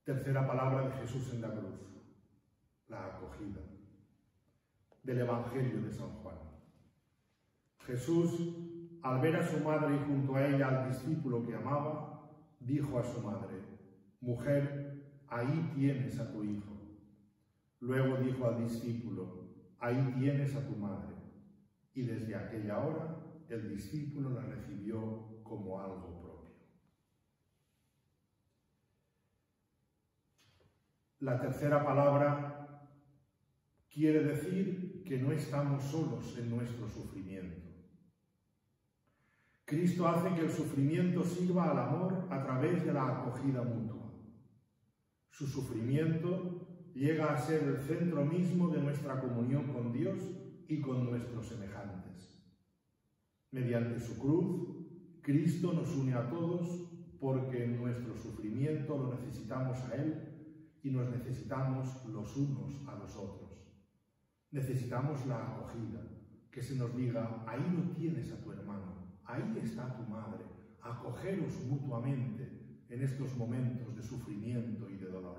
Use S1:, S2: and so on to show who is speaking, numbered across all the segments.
S1: Tercera palabra de Jesús en la cruz, la acogida, del Evangelio de San Juan. Jesús, al ver a su madre y junto a ella al discípulo que amaba, dijo a su madre: «Mujer, ahí tienes a tu hijo». Luego dijo al discípulo: «Ahí tienes a tu madre». Y desde aquella hora el discípulo la recibió como algo propio. La tercera palabra quiere decir que no estamos solos en nuestro sufrimiento. Cristo hace que el sufrimiento sirva al amor a través de la acogida mutua. Su sufrimiento llega a ser el centro mismo de nuestra comunión con Dios y con nuestros semejantes. Mediante su cruz, Cristo nos une a todos porque en nuestro sufrimiento lo necesitamos a Él y nos necesitamos los unos a los otros. Necesitamos la acogida, que se nos diga: ahí lo tienes a tu hermano, ahí está tu madre, acogeros mutuamente en estos momentos de sufrimiento y de dolor.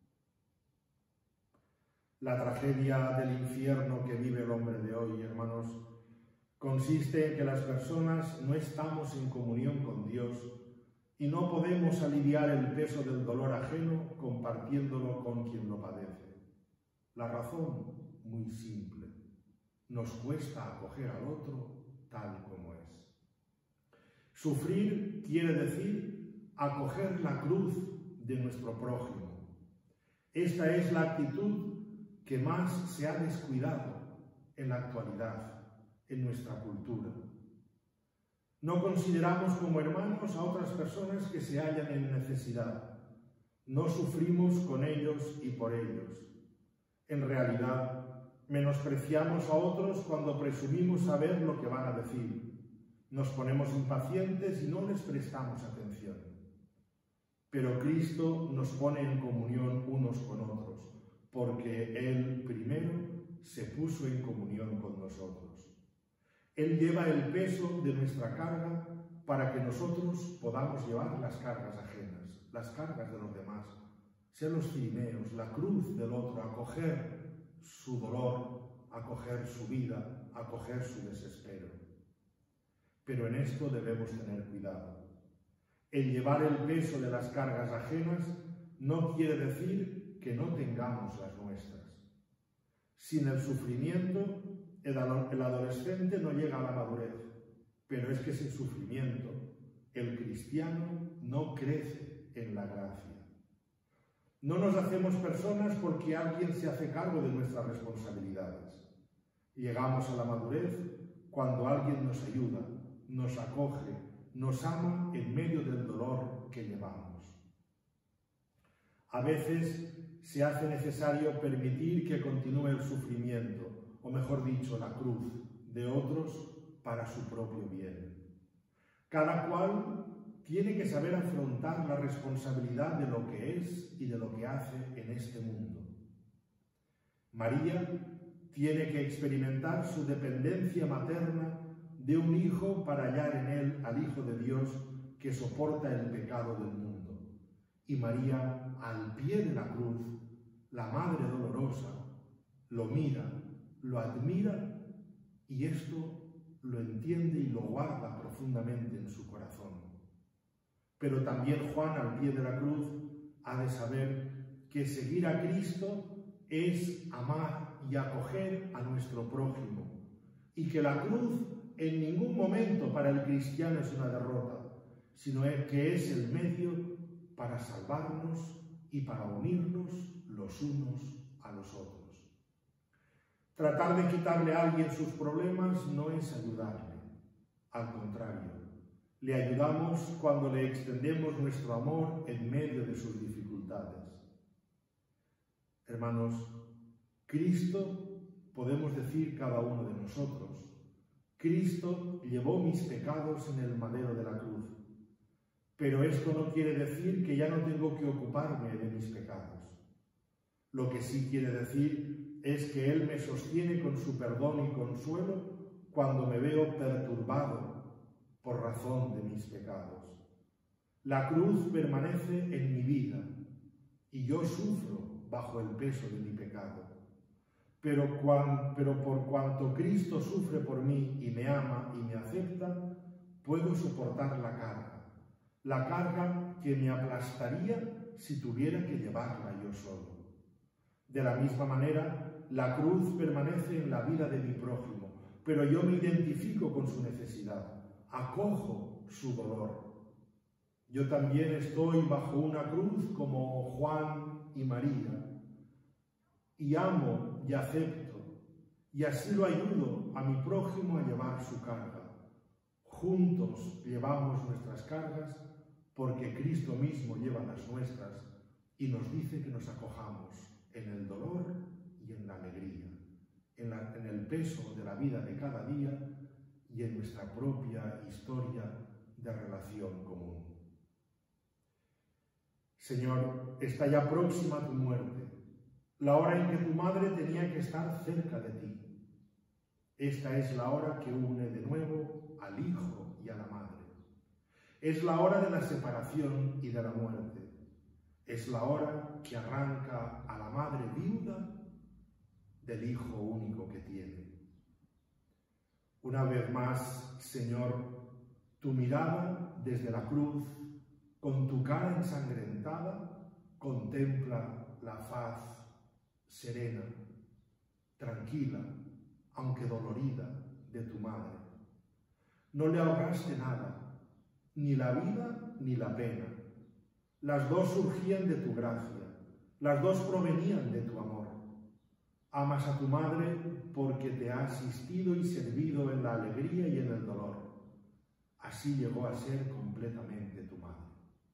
S1: La tragedia del infierno que vive el hombre de hoy, hermanos, consiste en que las personas no estamos en comunión con Dios y no podemos aliviar el peso del dolor ajeno compartiéndolo con quien lo padece. La razón, muy simple: nos cuesta acoger al otro tal como es. Sufrir quiere decir acoger la cruz de nuestro prójimo. Esta es la actitud que más se ha descuidado en la actualidad, en nuestra cultura. No consideramos como hermanos a otras personas que se hallan en necesidad. No sufrimos con ellos y por ellos. En realidad, menospreciamos a otros cuando presumimos saber lo que van a decir. Nos ponemos impacientes y no les prestamos atención. Pero Cristo nos pone en comunión unos con otros, porque Él primero se puso en comunión con nosotros. Él lleva el peso de nuestra carga para que nosotros podamos llevar las cargas ajenas, las cargas de los demás, ser los cirineos, la cruz del otro, acoger su dolor, acoger su vida, acoger su desespero. Pero en esto debemos tener cuidado. El llevar el peso de las cargas ajenas no quiere decir que no tengamos las nuestras. Sin el sufrimiento, el adolescente no llega a la madurez, pero es que sin sufrimiento el cristiano no crece en la gracia. No nos hacemos personas porque alguien se hace cargo de nuestras responsabilidades. Llegamos a la madurez cuando alguien nos ayuda, nos acoge, nos ama en medio del dolor que llevamos. A veces se hace necesario permitir que continúe el sufrimiento, o mejor dicho, la cruz de otros para su propio bien. Cada cual tiene que saber afrontar la responsabilidad de lo que es y de lo que hace en este mundo. María tiene que experimentar su dependencia materna de un hijo para hallar en él al Hijo de Dios que soporta el pecado del mundo. Y María, al pie de la cruz, la Madre dolorosa, lo mira, lo admira y esto lo entiende y lo guarda profundamente en su corazón. Pero también Juan, al pie de la cruz, ha de saber que seguir a Cristo es amar y acoger a nuestro prójimo y que la cruz en ningún momento para el cristiano es una derrota, sino que es el medio para salvarnos y para unirnos los unos a los otros. Tratar de quitarle a alguien sus problemas no es ayudarle, al contrario, le ayudamos cuando le extendemos nuestro amor en medio de sus dificultades. Hermanos, Cristo, podemos decir cada uno de nosotros, Cristo llevó mis pecados en el madero de la cruz, pero esto no quiere decir que ya no tengo que ocuparme de mis pecados. Lo que sí quiere decir es que Él me sostiene con su perdón y consuelo cuando me veo perturbado por razón de mis pecados. La cruz permanece en mi vida y yo sufro bajo el peso de mi pecado. Pero por cuanto Cristo sufre por mí y me ama y me acepta, puedo soportar la carga que me aplastaría si tuviera que llevarla yo solo. De la misma manera, la cruz permanece en la vida de mi prójimo, pero yo me identifico con su necesidad, acojo su dolor. Yo también estoy bajo una cruz como Juan y María, y amo y acepto, y así lo ayudo a mi prójimo a llevar su carga. Juntos llevamos nuestras cargas porque Cristo mismo lleva las nuestras y nos dice que nos acojamos en el dolor y en la alegría, en el peso de la vida de cada día y en nuestra propia historia de relación común. Señor, está ya próxima tu muerte, la hora en que tu madre tenía que estar cerca de ti. Esta es la hora que une de nuevo al hijo y a la madre. Es la hora de la separación y de la muerte. Es la hora que arranca a la madre viuda del hijo único que tiene. Una vez más, Señor, tu mirada desde la cruz, con tu cara ensangrentada, contempla la faz serena, tranquila, aunque dolorida, de tu madre. No le ahorraste nada, ni la vida ni la pena. Las dos surgían de tu gracia, las dos provenían de tu amor. Amas a tu madre porque te ha asistido y servido en la alegría y en el dolor. Así llegó a ser completamente tu madre.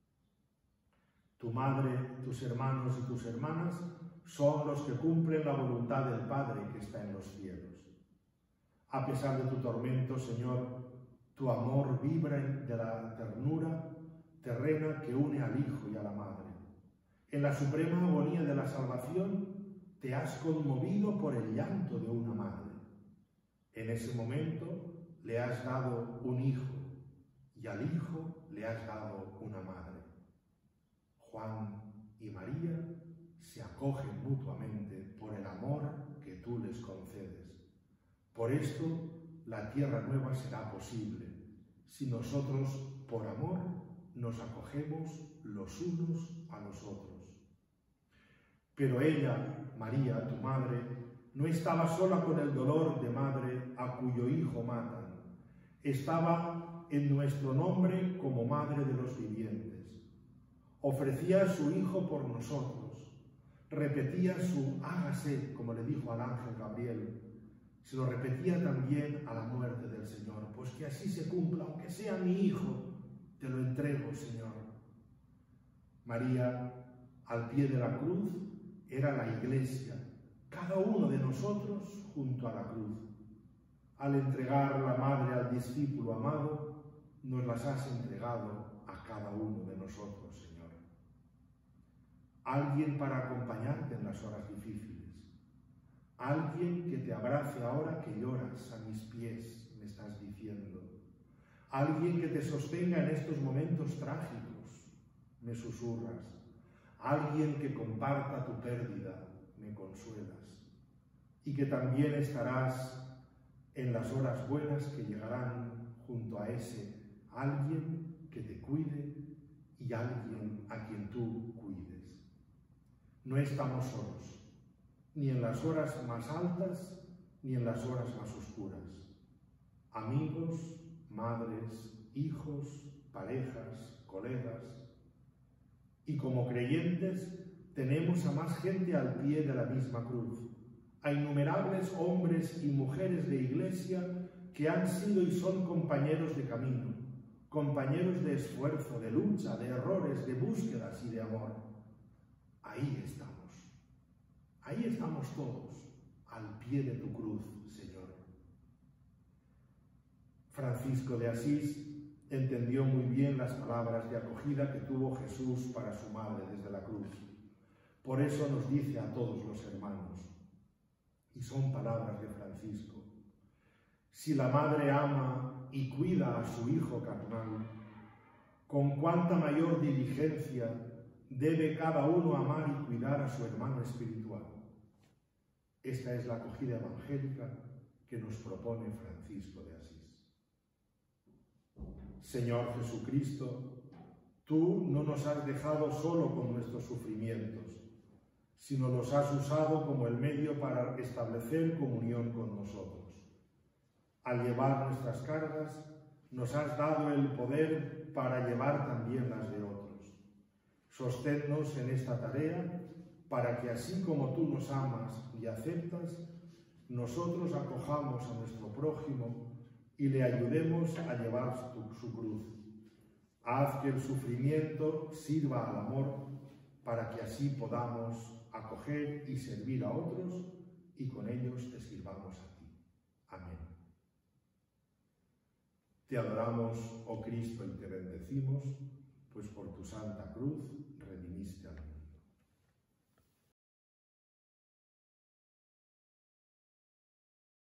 S1: Tu madre, tus hermanos y tus hermanas son los que cumplen la voluntad del Padre que está en los cielos. A pesar de tu tormento, Señor, tu amor vibra de la ternura terrena que une al Hijo y a la Madre. En la suprema agonía de la salvación, te has conmovido por el llanto de una madre. En ese momento le has dado un hijo y al hijo le has dado una madre. Juan y María se acogen mutuamente por el amor que tú les concedes. Por esto, la tierra nueva será posible, si nosotros, por amor, nos acogemos los unos a los otros. Pero ella, María, tu madre, no estaba sola con el dolor de madre a cuyo hijo matan. Estaba en nuestro nombre como madre de los vivientes. Ofrecía a su hijo por nosotros. Repetía su hágase, como le dijo al ángel Gabriel. Se lo repetía también a la muerte del Señor. Pues que así se cumpla, aunque sea mi hijo, te lo entrego, Señor. María, al pie de la cruz, era la Iglesia, cada uno de nosotros junto a la cruz. Al entregar la madre al discípulo amado, nos las has entregado a cada uno de nosotros, Señor. Alguien para acompañarte en las horas difíciles. Alguien que te abrace ahora que lloras a mis pies, me estás diciendo. Alguien que te sostenga en estos momentos trágicos, me susurras. Alguien que comparta tu pérdida, me consuelas. Y que también estarás en las horas buenas que llegarán junto a ese alguien que te cuide y alguien a quien tú cuides. No estamos solos, ni en las horas más altas, ni en las horas más oscuras. Amigos, madres, hijos, parejas, colegas. Y como creyentes tenemos a más gente al pie de la misma cruz, a innumerables hombres y mujeres de Iglesia que han sido y son compañeros de camino, compañeros de esfuerzo, de lucha, de errores, de búsquedas y de amor. Ahí estamos todos, al pie de tu cruz, Señor. Francisco de Asís entendió muy bien las palabras de acogida que tuvo Jesús para su madre desde la cruz. Por eso nos dice a todos los hermanos, y son palabras de Francisco: si la madre ama y cuida a su hijo carnal, con cuánta mayor diligencia debe cada uno amar y cuidar a su hermano espiritual. Esta es la acogida evangélica que nos propone Francisco de Asís. Señor Jesucristo, tú no nos has dejado solo con nuestros sufrimientos, sino los has usado como el medio para establecer comunión con nosotros. Al llevar nuestras cargas, nos has dado el poder para llevar también las de otros. Sosténnos en esta tarea para que así como tú nos amas y aceptas, nosotros acojamos a nuestro prójimo y le ayudemos a llevar su cruz. Haz que el sufrimiento sirva al amor para que así podamos acoger y servir a otros y con ellos te sirvamos a ti. Amén. Te adoramos, oh Cristo, y te bendecimos, pues por tu santa cruz redimiste al mundo.